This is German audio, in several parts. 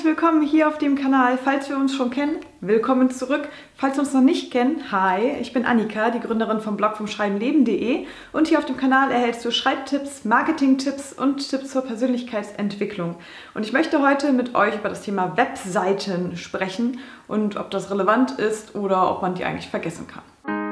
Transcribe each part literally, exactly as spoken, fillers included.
Herzlich willkommen hier auf dem Kanal. Falls wir uns schon kennen, willkommen zurück. Falls wir uns noch nicht kennen, hi, ich bin Annika, die Gründerin vom Blog vom Schreiben leben punkt de und hier auf dem Kanal erhältst du Schreibtipps, Marketingtipps und Tipps zur Persönlichkeitsentwicklung. Und ich möchte heute mit euch über das Thema Webseiten sprechen und ob das relevant ist oder ob man die eigentlich vergessen kann.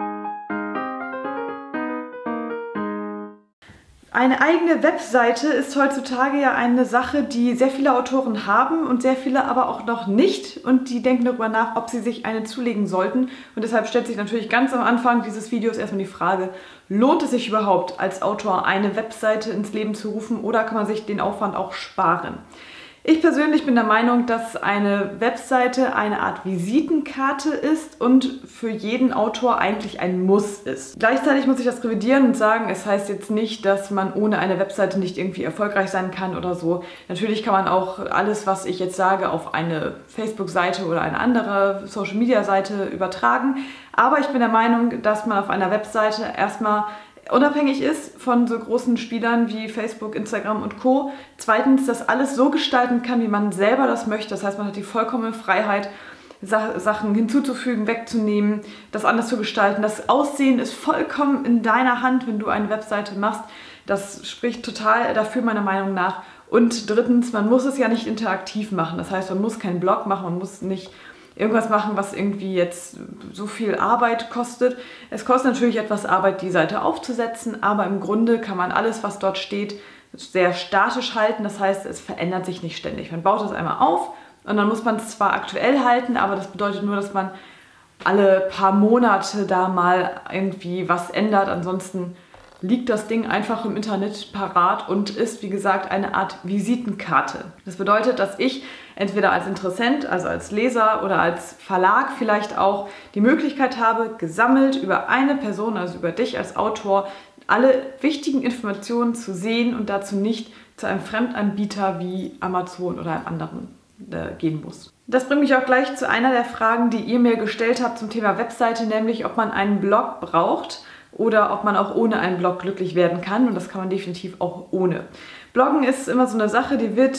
Eine eigene Webseite ist heutzutage ja eine Sache, die sehr viele Autoren haben und sehr viele aber auch noch nicht. Und die denken darüber nach, ob sie sich eine zulegen sollten. Und deshalb stellt sich natürlich ganz am Anfang dieses Videos erstmal die Frage, lohnt es sich überhaupt als Autor eine Webseite ins Leben zu rufen oder kann man sich den Aufwand auch sparen? Ich persönlich bin der Meinung, dass eine Webseite eine Art Visitenkarte ist und für jeden Autor eigentlich ein Muss ist. Gleichzeitig muss ich das revidieren und sagen, es heißt jetzt nicht, dass man ohne eine Webseite nicht irgendwie erfolgreich sein kann oder so. Natürlich kann man auch alles, was ich jetzt sage, auf eine Facebook-Seite oder eine andere Social-Media-Seite übertragen. Aber ich bin der Meinung, dass man auf einer Webseite erstmal unabhängig ist von so großen Spielern wie Facebook, Instagram und Co. Zweitens, das alles so gestalten kann, wie man selber das möchte. Das heißt, man hat die vollkommene Freiheit, Sachen hinzuzufügen, wegzunehmen, das anders zu gestalten. Das Aussehen ist vollkommen in deiner Hand, wenn du eine Webseite machst. Das spricht total dafür, meiner Meinung nach. Und drittens, man muss es ja nicht interaktiv machen. Das heißt, man muss keinen Blog machen, man muss nicht irgendwas machen, was irgendwie jetzt so viel Arbeit kostet. Es kostet natürlich etwas Arbeit, die Seite aufzusetzen, aber im Grunde kann man alles, was dort steht, sehr statisch halten. Das heißt, es verändert sich nicht ständig. Man baut es einmal auf und dann muss man es zwar aktuell halten, aber das bedeutet nur, dass man alle paar Monate da mal irgendwie was ändert. Ansonsten liegt das Ding einfach im Internet parat und ist, wie gesagt, eine Art Visitenkarte. Das bedeutet, dass ich entweder als Interessent, also als Leser oder als Verlag vielleicht auch die Möglichkeit habe, gesammelt über eine Person, also über dich als Autor, alle wichtigen Informationen zu sehen und dazu nicht zu einem Fremdanbieter wie Amazon oder einem anderen äh, gehen muss. Das bringt mich auch gleich zu einer der Fragen, die ihr mir gestellt habt zum Thema Webseite, nämlich ob man einen Blog braucht oder ob man auch ohne einen Blog glücklich werden kann. Und das kann man definitiv auch ohne. Bloggen ist immer so eine Sache, die wird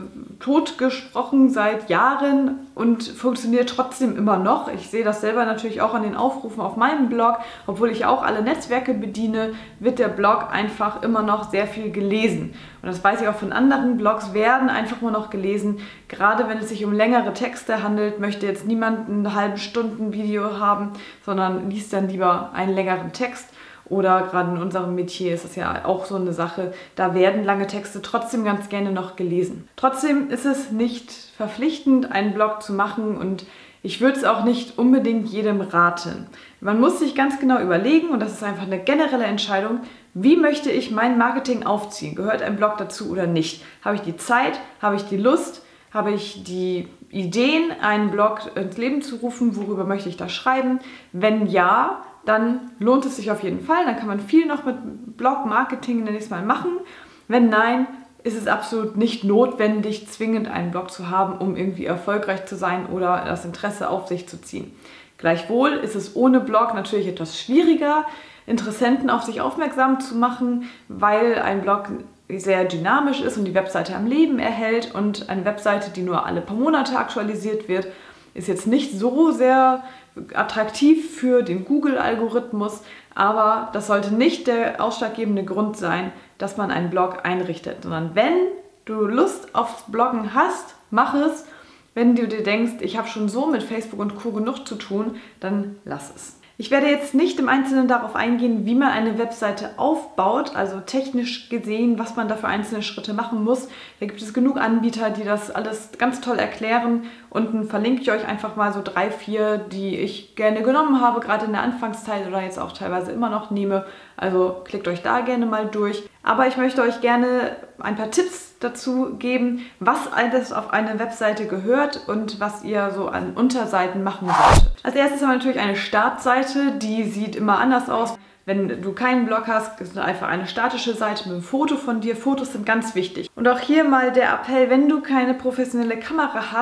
totgesprochen seit Jahren und funktioniert trotzdem immer noch. Ich sehe das selber natürlich auch an den Aufrufen auf meinem Blog. Obwohl ich auch alle Netzwerke bediene, wird der Blog einfach immer noch sehr viel gelesen. Und das weiß ich auch von anderen Blogs, werden einfach immer noch gelesen. Gerade wenn es sich um längere Texte handelt, möchte jetzt niemand eine halbe Stunden Video haben, sondern liest dann lieber einen längeren Text. Oder gerade in unserem Metier ist es ja auch so eine Sache, da werden lange Texte trotzdem ganz gerne noch gelesen. Trotzdem ist es nicht verpflichtend, einen Blog zu machen und ich würde es auch nicht unbedingt jedem raten. Man muss sich ganz genau überlegen, und das ist einfach eine generelle Entscheidung, wie möchte ich mein Marketing aufziehen? Gehört ein Blog dazu oder nicht? Habe ich die Zeit? Habe ich die Lust? Habe ich die Ideen, einen Blog ins Leben zu rufen? Worüber möchte ich da schreiben? Wenn ja, dann lohnt es sich auf jeden Fall. Dann kann man viel noch mit Blog-Marketing nenne ich es mal machen. Wenn nein, ist es absolut nicht notwendig, zwingend einen Blog zu haben, um irgendwie erfolgreich zu sein oder das Interesse auf sich zu ziehen. Gleichwohl ist es ohne Blog natürlich etwas schwieriger, Interessenten auf sich aufmerksam zu machen, weil ein Blog sehr dynamisch ist und die Webseite am Leben erhält und eine Webseite, die nur alle paar Monate aktualisiert wird, ist jetzt nicht so sehr attraktiv für den Google-Algorithmus, aber das sollte nicht der ausschlaggebende Grund sein, dass man einen Blog einrichtet, sondern wenn du Lust aufs Bloggen hast, mach es. Wenn du dir denkst, ich habe schon so mit Facebook und Co. genug zu tun, dann lass es. Ich werde jetzt nicht im Einzelnen darauf eingehen, wie man eine Webseite aufbaut, also technisch gesehen, was man da für einzelne Schritte machen muss. Da gibt es genug Anbieter, die das alles ganz toll erklären. Unten verlinke ich euch einfach mal so drei, vier, die ich gerne genommen habe, gerade in der Anfangszeit oder jetzt auch teilweise immer noch nehme. Also klickt euch da gerne mal durch. Aber ich möchte euch gerne ein paar Tipps dazu geben, was alles auf eine Webseite gehört und was ihr so an Unterseiten machen solltet. Als erstes haben wir natürlich eine Startseite, die sieht immer anders aus. Wenn du keinen Blog hast, ist es einfach eine statische Seite mit einem Foto von dir. Fotos sind ganz wichtig. Und auch hier mal der Appell, wenn du keine professionelle Kamera hast,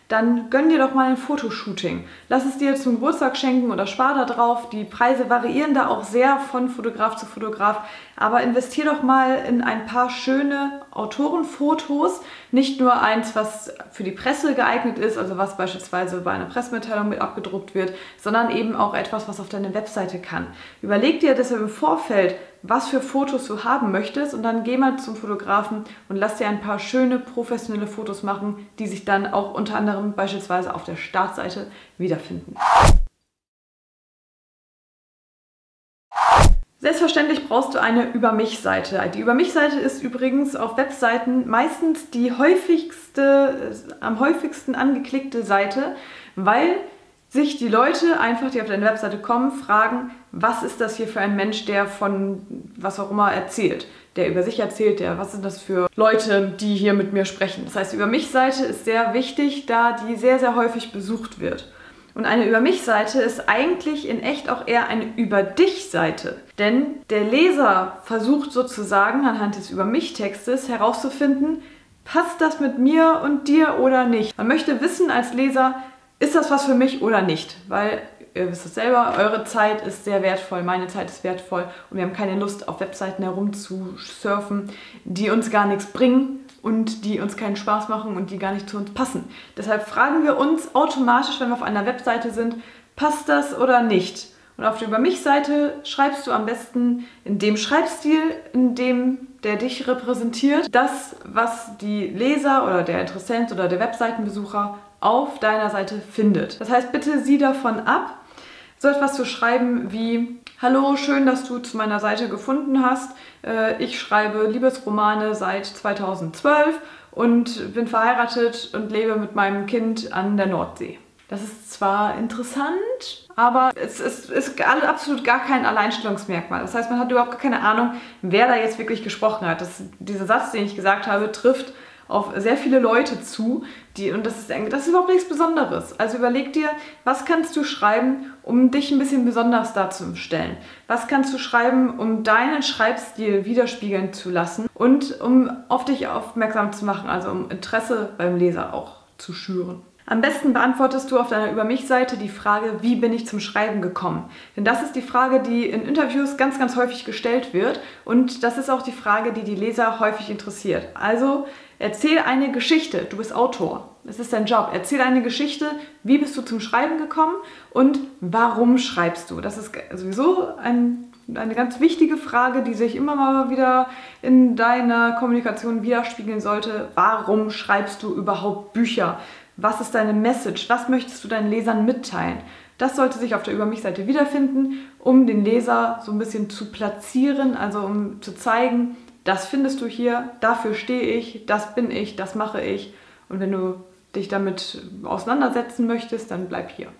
dann gönn dir doch mal ein Fotoshooting. Lass es dir zum Geburtstag schenken oder spar da drauf. Die Preise variieren da auch sehr von Fotograf zu Fotograf. Aber investier doch mal in ein paar schöne Autorenfotos. Nicht nur eins, was für die Presse geeignet ist, also was beispielsweise bei einer Pressemitteilung mit abgedruckt wird, sondern eben auch etwas, was auf deine Webseite kann. Überleg dir deshalb im Vorfeld, was für Fotos du haben möchtest und dann geh mal zum Fotografen und lass dir ein paar schöne professionelle Fotos machen, die sich dann auch unter anderem beispielsweise auf der Startseite wiederfinden. Selbstverständlich brauchst du eine Über-mich-Seite. Die Über-mich-Seite ist übrigens auf Webseiten meistens die häufigste, am häufigsten angeklickte Seite, weil sich die Leute einfach, die auf deine Webseite kommen, fragen, was ist das hier für ein Mensch, der von was auch immer erzählt, der über sich erzählt, der was sind das für Leute, die hier mit mir sprechen. Das heißt, die Über-mich-Seite ist sehr wichtig, da die sehr, sehr häufig besucht wird. Und eine Über-mich-Seite ist eigentlich in echt auch eher eine Über-dich-Seite. Denn der Leser versucht sozusagen anhand des Über-mich-Textes herauszufinden, passt das mit mir und dir oder nicht. Man möchte wissen als Leser, ist das was für mich oder nicht? Weil, ihr wisst es selber, eure Zeit ist sehr wertvoll, meine Zeit ist wertvoll und wir haben keine Lust, auf Webseiten herumzusurfen, die uns gar nichts bringen und die uns keinen Spaß machen und die gar nicht zu uns passen. Deshalb fragen wir uns automatisch, wenn wir auf einer Webseite sind, passt das oder nicht? Und auf der Über-mich-Seite schreibst du am besten in dem Schreibstil, in dem der dich repräsentiert, das, was die Leser oder der Interessent oder der Webseitenbesucher auf deiner Seite findet. Das heißt, bitte sieh davon ab, so etwas zu schreiben wie: Hallo, schön, dass du zu meiner Seite gefunden hast. Ich schreibe Liebesromane seit zweitausendzwölf und bin verheiratet und lebe mit meinem Kind an der Nordsee. Das ist zwar interessant, aber es ist, ist absolut gar kein Alleinstellungsmerkmal. Das heißt, man hat überhaupt keine Ahnung, wer da jetzt wirklich gesprochen hat. Das, dieser Satz, den ich gesagt habe, trifft auf sehr viele Leute zu, die, und das ist, das ist überhaupt nichts Besonderes. Also überleg dir, was kannst du schreiben, um dich ein bisschen besonders darzustellen? Was kannst du schreiben, um deinen Schreibstil widerspiegeln zu lassen und um auf dich aufmerksam zu machen, also um Interesse beim Leser auch zu schüren? Am besten beantwortest du auf deiner Über-mich-Seite die Frage, wie bin ich zum Schreiben gekommen? Denn das ist die Frage, die in Interviews ganz, ganz häufig gestellt wird und das ist auch die Frage, die die Leser häufig interessiert. Also erzähl eine Geschichte, du bist Autor, es ist dein Job. Erzähl eine Geschichte, wie bist du zum Schreiben gekommen und warum schreibst du? Das ist sowieso ein Eine ganz wichtige Frage, die sich immer mal wieder in deiner Kommunikation widerspiegeln sollte. Warum schreibst du überhaupt Bücher? Was ist deine Message? Was möchtest du deinen Lesern mitteilen? Das sollte sich auf der Über-mich-Seite wiederfinden, um den Leser so ein bisschen zu platzieren, also um zu zeigen, das findest du hier, dafür stehe ich, das bin ich, das mache ich. Und wenn du dich damit auseinandersetzen möchtest, dann bleib hier.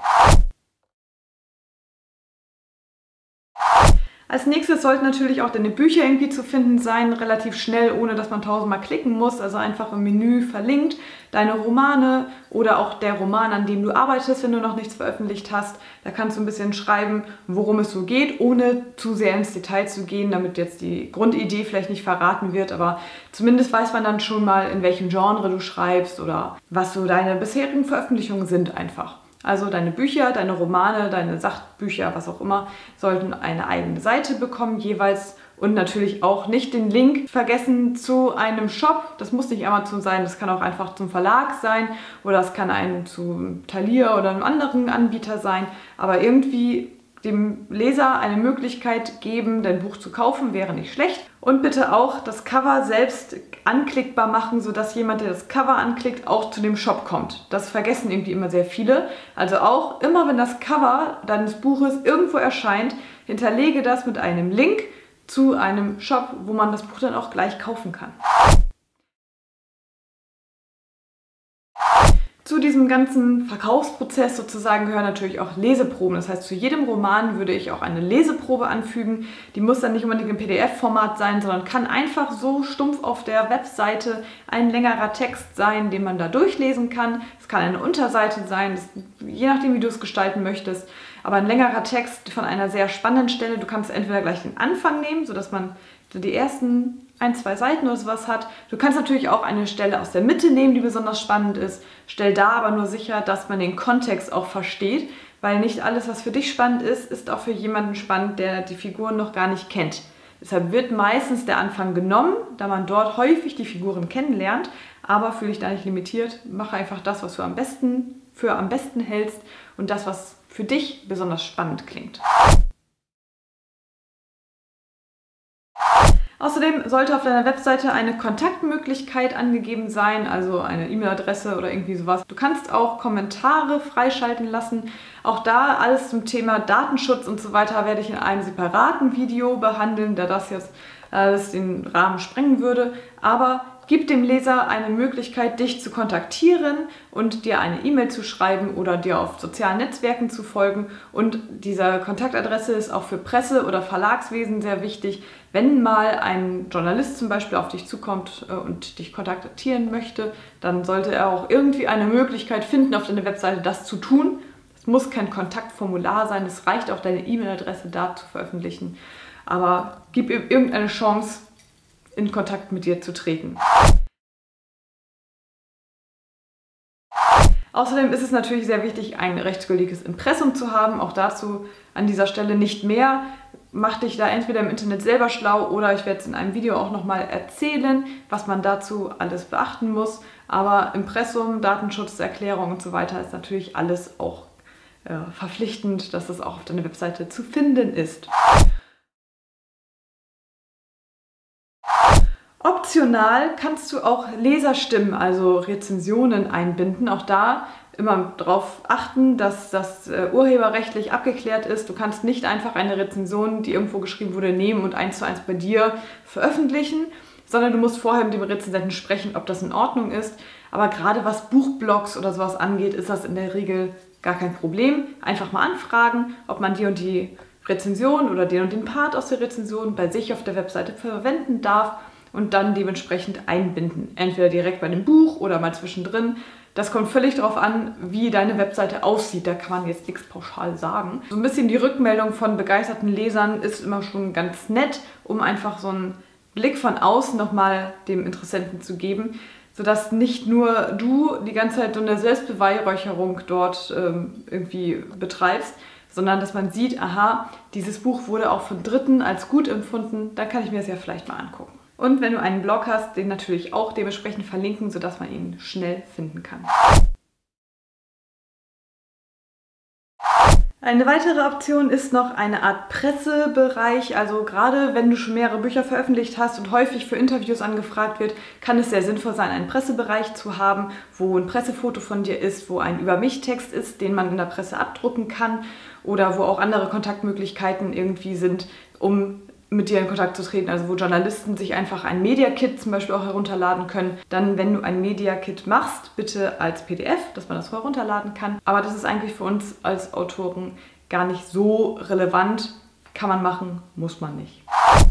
Als nächstes sollten natürlich auch deine Bücher irgendwie zu finden sein, relativ schnell, ohne dass man tausendmal klicken muss, also einfach im Menü verlinkt. Deine Romane oder auch der Roman, an dem du arbeitest, wenn du noch nichts veröffentlicht hast. Da kannst du ein bisschen schreiben, worum es so geht, ohne zu sehr ins Detail zu gehen, damit jetzt die Grundidee vielleicht nicht verraten wird, aber zumindest weiß man dann schon mal, in welchem Genre du schreibst oder was so deine bisherigen Veröffentlichungen sind einfach. Also deine Bücher, deine Romane, deine Sachbücher, was auch immer, sollten eine eigene Seite bekommen jeweils und natürlich auch nicht den Link vergessen zu einem Shop. Das muss nicht Amazon sein, das kann auch einfach zum Verlag sein oder es kann ein zu Thalia oder einem anderen Anbieter sein, aber irgendwie dem Leser eine Möglichkeit geben, dein Buch zu kaufen, wäre nicht schlecht. Und bitte auch das Cover selbst anklickbar machen, sodass jemand, der das Cover anklickt, auch zu dem Shop kommt. Das vergessen irgendwie immer sehr viele. Also auch immer, wenn das Cover deines Buches irgendwo erscheint, hinterlege das mit einem Link zu einem Shop, wo man das Buch dann auch gleich kaufen kann. Zu diesem ganzen Verkaufsprozess sozusagen gehören natürlich auch Leseproben. Das heißt, zu jedem Roman würde ich auch eine Leseprobe anfügen. Die muss dann nicht unbedingt im P D F-Format sein, sondern kann einfach so stumpf auf der Webseite ein längerer Text sein, den man da durchlesen kann. Es kann eine Unterseite sein, das, je nachdem, wie du es gestalten möchtest. Aber ein längerer Text von einer sehr spannenden Stelle. Du kannst entweder gleich den Anfang nehmen, sodass man die ersten ein, zwei Seiten oder sowas hat. Du kannst natürlich auch eine Stelle aus der Mitte nehmen, die besonders spannend ist. Stell da aber nur sicher, dass man den Kontext auch versteht, weil nicht alles, was für dich spannend ist, ist auch für jemanden spannend, der die Figuren noch gar nicht kennt. Deshalb wird meistens der Anfang genommen, da man dort häufig die Figuren kennenlernt, aber fühle dich da nicht limitiert. Mache einfach das, was du am besten für am besten hältst und das, was für dich besonders spannend klingt. Außerdem sollte auf deiner Webseite eine Kontaktmöglichkeit angegeben sein, also eine E-Mail-Adresse oder irgendwie sowas. Du kannst auch Kommentare freischalten lassen. Auch da alles zum Thema Datenschutz und so weiter werde ich in einem separaten Video behandeln, da das jetzt alles den Rahmen sprengen würde. Aber gib dem Leser eine Möglichkeit, dich zu kontaktieren und dir eine E-Mail zu schreiben oder dir auf sozialen Netzwerken zu folgen. Und diese Kontaktadresse ist auch für Presse- oder Verlagswesen sehr wichtig. Wenn mal ein Journalist zum Beispiel auf dich zukommt und dich kontaktieren möchte, dann sollte er auch irgendwie eine Möglichkeit finden, auf deiner Webseite das zu tun. Es muss kein Kontaktformular sein, es reicht auch, deine E-Mail-Adresse da zu veröffentlichen. Aber gib ihm irgendeine Chance, in Kontakt mit dir zu treten. Außerdem ist es natürlich sehr wichtig, ein rechtsgültiges Impressum zu haben. Auch dazu an dieser Stelle nicht mehr. Mach dich da entweder im Internet selber schlau oder ich werde es in einem Video auch nochmal erzählen, was man dazu alles beachten muss. Aber Impressum, Datenschutzerklärung und so weiter ist natürlich alles auch äh, verpflichtend, dass es auch auf deiner Webseite zu finden ist. Optional kannst du auch Leserstimmen, also Rezensionen einbinden. Auch da immer darauf achten, dass das äh, urheberrechtlich abgeklärt ist. Du kannst nicht einfach eine Rezension, die irgendwo geschrieben wurde, nehmen und eins zu eins bei dir veröffentlichen, sondern du musst vorher mit dem Rezensenten sprechen, ob das in Ordnung ist. Aber gerade was Buchblogs oder sowas angeht, ist das in der Regel gar kein Problem. Einfach mal anfragen, ob man die und die Rezension oder den und den Part aus der Rezension bei sich auf der Webseite verwenden darf. Und dann dementsprechend einbinden. Entweder direkt bei dem Buch oder mal zwischendrin. Das kommt völlig darauf an, wie deine Webseite aussieht. Da kann man jetzt nichts pauschal sagen. So ein bisschen die Rückmeldung von begeisterten Lesern ist immer schon ganz nett, um einfach so einen Blick von außen nochmal dem Interessenten zu geben, sodass nicht nur du die ganze Zeit so eine Selbstbeweihräucherung dort ähm, irgendwie betreibst, sondern dass man sieht, aha, dieses Buch wurde auch von Dritten als gut empfunden, dann kann ich mir das ja vielleicht mal angucken. Und wenn du einen Blog hast, den natürlich auch dementsprechend verlinken, sodass man ihn schnell finden kann. Eine weitere Option ist noch eine Art Pressebereich. Also gerade wenn du schon mehrere Bücher veröffentlicht hast und häufig für Interviews angefragt wird, kann es sehr sinnvoll sein, einen Pressebereich zu haben, wo ein Pressefoto von dir ist, wo ein Über-mich-Text ist, den man in der Presse abdrucken kann oder wo auch andere Kontaktmöglichkeiten irgendwie sind, um mit dir in Kontakt zu treten, also wo Journalisten sich einfach ein Media-Kit zum Beispiel auch herunterladen können. Dann, wenn du ein Media-Kit machst, bitte als P D F, dass man das herunterladen kann. Aber das ist eigentlich für uns als Autoren gar nicht so relevant. Kann man machen, muss man nicht.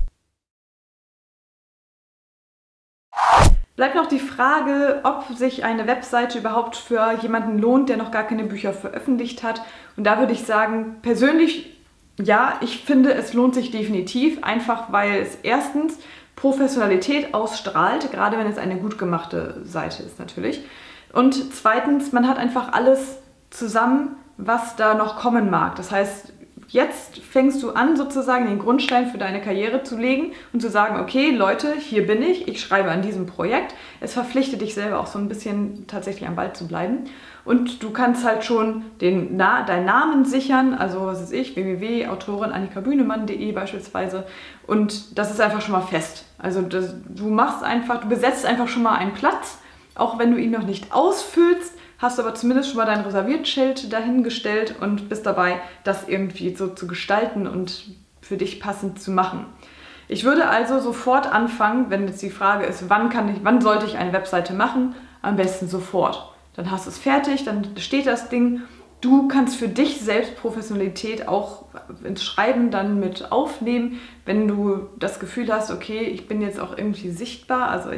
Bleibt noch die Frage, ob sich eine Webseite überhaupt für jemanden lohnt, der noch gar keine Bücher veröffentlicht hat. Und da würde ich sagen, persönlich ja, ich finde, es lohnt sich definitiv, einfach weil es erstens Professionalität ausstrahlt, gerade wenn es eine gut gemachte Seite ist natürlich. Und zweitens, man hat einfach alles zusammen, was da noch kommen mag. Das heißt, jetzt fängst du an, sozusagen den Grundstein für deine Karriere zu legen und zu sagen, okay, Leute, hier bin ich, ich schreibe an diesem Projekt. Es verpflichtet dich selber auch so ein bisschen tatsächlich am Ball zu bleiben. Und du kannst halt schon den, na, deinen Namen sichern, also was weiß ich, w w w punkt autorin annika bühnemann punkt de beispielsweise. Und das ist einfach schon mal fest. Also das, du machst einfach, du besetzt einfach schon mal einen Platz, auch wenn du ihn noch nicht ausfüllst, hast aber zumindest schon mal dein Reserviertschild dahingestellt und bist dabei, das irgendwie so zu gestalten und für dich passend zu machen. Ich würde also sofort anfangen, wenn jetzt die Frage ist, wann kann ich, wann sollte ich eine Webseite machen? Am besten sofort. Dann hast du es fertig, dann steht das Ding. Du kannst für dich selbst Professionalität auch ins Schreiben dann mit aufnehmen, wenn du das Gefühl hast, okay, ich bin jetzt auch irgendwie sichtbar, also ich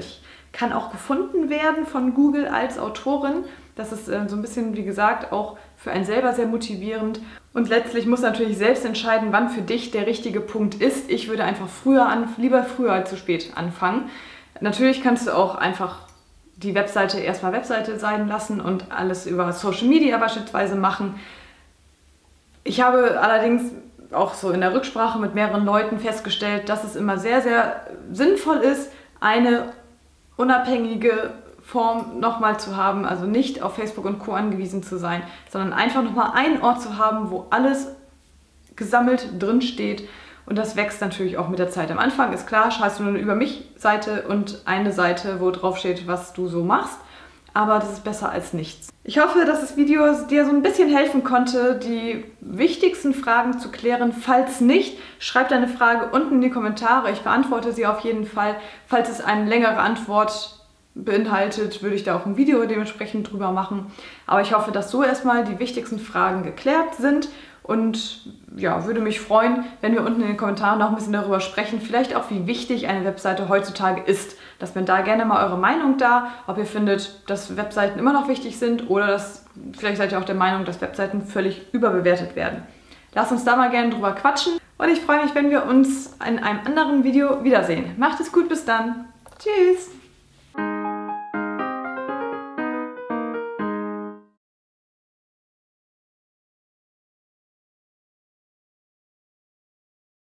kann auch gefunden werden von Google als Autorin. Das ist äh, so ein bisschen, wie gesagt, auch für einen selber sehr motivierend. Und letztlich musst du natürlich selbst entscheiden, wann für dich der richtige Punkt ist. Ich würde einfach früher an, lieber früher als zu spät anfangen. Natürlich kannst du auch einfach die Webseite erstmal Webseite sein lassen und alles über Social Media beispielsweise machen. Ich habe allerdings auch so in der Rücksprache mit mehreren Leuten festgestellt, dass es immer sehr, sehr sinnvoll ist, eine unabhängige Form nochmal zu haben, also nicht auf Facebook und Co. angewiesen zu sein, sondern einfach nochmal einen Ort zu haben, wo alles gesammelt drin steht. Und das wächst natürlich auch mit der Zeit. Am Anfang ist klar, schreibst du nur eine Über mich-Seite und eine Seite, wo drauf steht, was du so machst. Aber das ist besser als nichts. Ich hoffe, dass das Video dir so ein bisschen helfen konnte, die wichtigsten Fragen zu klären. Falls nicht, schreib deine Frage unten in die Kommentare. Ich beantworte sie auf jeden Fall. Falls es eine längere Antwort beinhaltet, würde ich da auch ein Video dementsprechend drüber machen. Aber ich hoffe, dass so erstmal die wichtigsten Fragen geklärt sind. Und ja, würde mich freuen, wenn wir unten in den Kommentaren noch ein bisschen darüber sprechen, vielleicht auch, wie wichtig eine Webseite heutzutage ist. Lasst mir da gerne mal eure Meinung da, ob ihr findet, dass Webseiten immer noch wichtig sind oder dass vielleicht seid ihr auch der Meinung, dass Webseiten völlig überbewertet werden. Lasst uns da mal gerne drüber quatschen und ich freue mich, wenn wir uns in einem anderen Video wiedersehen. Macht es gut, bis dann. Tschüss!